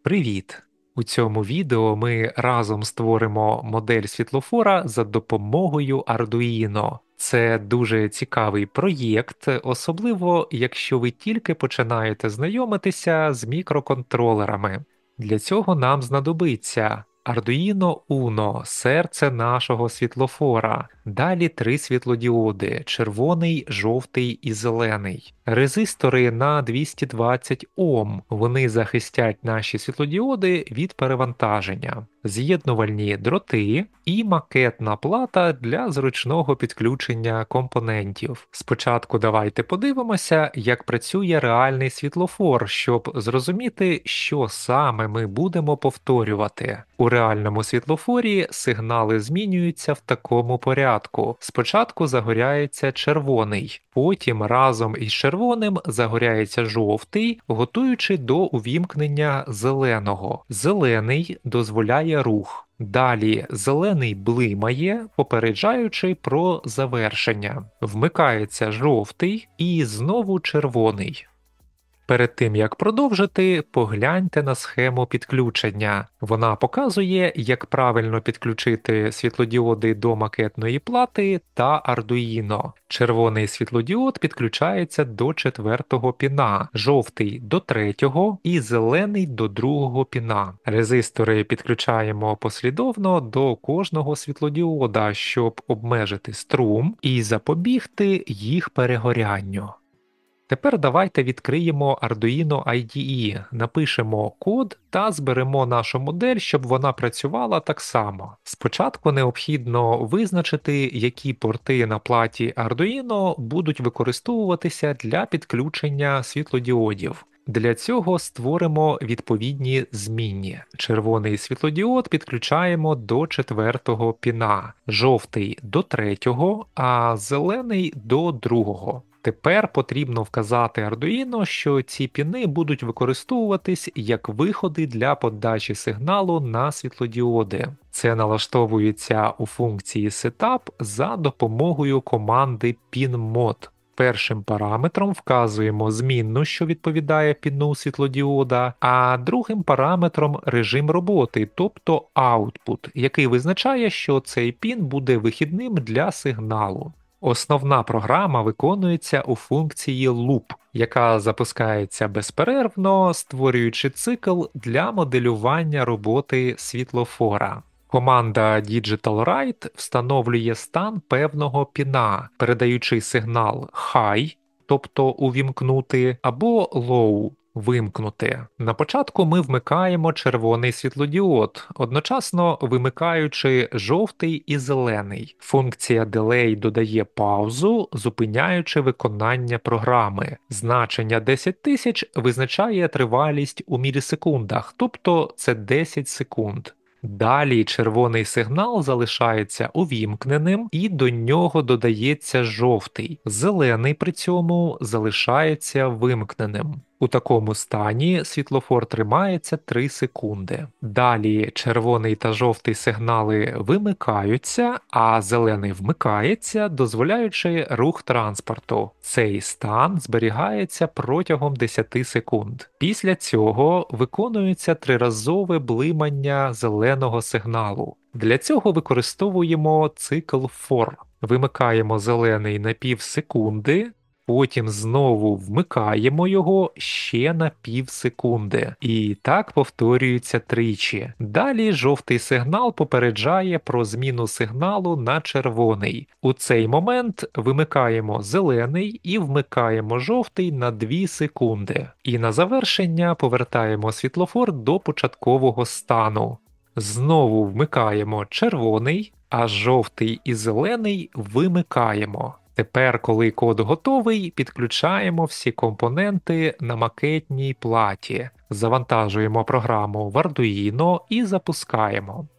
Привіт! У цьому відео ми разом створимо модель світлофора за допомогою Arduino. Це дуже цікавий проєкт, особливо якщо ви тільки починаєте знайомитися з мікроконтролерами. Для цього нам знадобиться Arduino Uno – серце нашого світлофора, далі три світлодіоди – червоний, жовтий і зелений. Резистори на 220 Ом, вони захистять наші світлодіоди від перевантаження. З'єднувальні дроти і макетна плата для зручного підключення компонентів. Спочатку давайте подивимося, як працює реальний світлофор, щоб зрозуміти, що саме ми будемо повторювати. У реальному світлофорі сигнали змінюються в такому порядку. Спочатку загоряється червоний, потім разом із червоним загоряється жовтий, готуючи до увімкнення зеленого. Зелений дозволяє рух. Далі зелений блимає, попереджаючи про завершення. Вмикається жовтий і знову червоний. Перед тим як продовжити, погляньте на схему підключення. Вона показує, як правильно підключити світлодіоди до макетної плати та Arduino. Червоний світлодіод підключається до 4-го піна, жовтий до 3-го і зелений до 2-го піна. Резистори підключаємо послідовно до кожного світлодіода, щоб обмежити струм і запобігти їх перегорянню. Тепер давайте відкриємо Arduino IDE, напишемо код та зберемо нашу модель, щоб вона працювала так само. Спочатку необхідно визначити, які порти на платі Arduino будуть використовуватися для підключення світлодіодів. Для цього створимо відповідні змінні. Червоний світлодіод підключаємо до 4-го піна, жовтий до 3-го, а зелений до 2-го. Тепер потрібно вказати Arduino, що ці піни будуть використовуватись як виходи для подачі сигналу на світлодіоди. Це налаштовується у функції Setup за допомогою команди pinMod. Першим параметром вказуємо змінну, що відповідає піну світлодіода, а другим параметром режим роботи, тобто output, який визначає, що цей пін буде вихідним для сигналу. Основна програма виконується у функції loop, яка запускається безперервно, створюючи цикл для моделювання роботи світлофора. Команда digitalWrite встановлює стан певного піна, передаючи сигнал high, тобто увімкнути, або low, вимкнути. На початку ми вмикаємо червоний світлодіод, одночасно вимикаючи жовтий і зелений. Функція delay додає паузу, зупиняючи виконання програми. Значення 10 тисяч визначає тривалість у мілісекундах, тобто це 10 секунд. Далі червоний сигнал залишається увімкненим і до нього додається жовтий. Зелений при цьому залишається вимкненим. У такому стані світлофор тримається 3 секунди. Далі червоний та жовтий сигнали вимикаються, а зелений вмикається, дозволяючи рух транспорту. Цей стан зберігається протягом 10 секунд. Після цього виконується триразове блимання зеленого сигналу. Для цього використовуємо цикл FOR. Вимикаємо зелений на пів секунди, потім знову вмикаємо його ще на пів секунди. І так повторюється тричі. Далі жовтий сигнал попереджає про зміну сигналу на червоний. У цей момент вимикаємо зелений і вмикаємо жовтий на 2 секунди. І на завершення повертаємо світлофор до початкового стану. Знову вмикаємо червоний, а жовтий і зелений вимикаємо. Тепер, коли код готовий, підключаємо всі компоненти на макетній платі, завантажуємо програму в Arduino і запускаємо.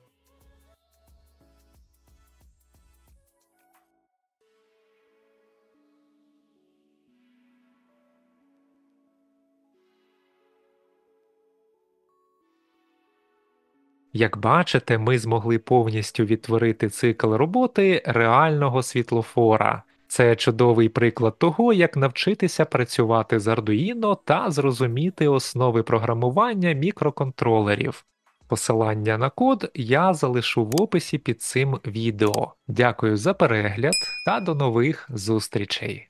Як бачите, ми змогли повністю відтворити цикл роботи реального світлофора. Це чудовий приклад того, як навчитися працювати з Arduino та зрозуміти основи програмування мікроконтролерів. Посилання на код я залишу в описі під цим відео. Дякую за перегляд та до нових зустрічей!